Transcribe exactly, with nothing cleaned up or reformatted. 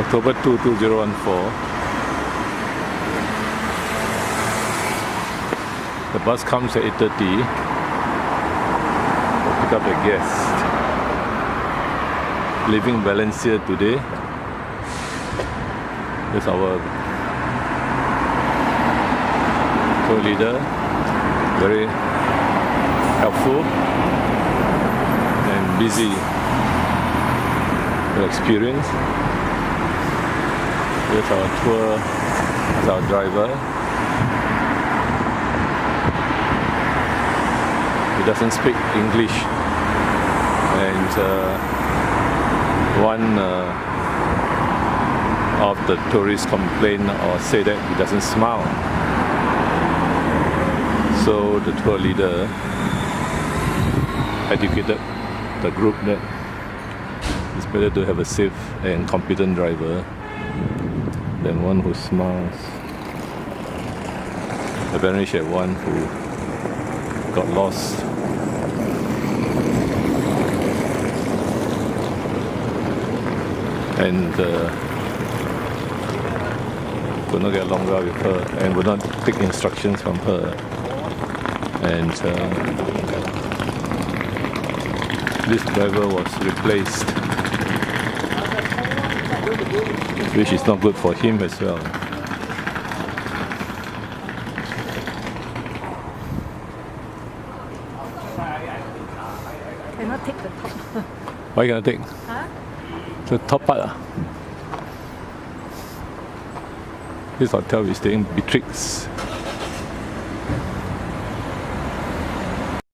October second, two thousand fourteen. The bus comes at eight thirty to pick up the guest. Leaving Valencia today. That's our tour leader. Very helpful and busy. Good experience. Here's our tour, here's our driver. He doesn't speak English, and uh, one uh, of the tourists complain or say that he doesn't smile. So the tour leader educated the group that it's better to have a safe and competent driver than one who smiles. Apparently she had one who got lost. And uh, could not get along well with her and would not take instructions from her. And uh, this driver was replaced, which is not good for him as well. Cannot take the top. Why cannot take? Huh? The top part. Ah. This hotel is staying Beatrix.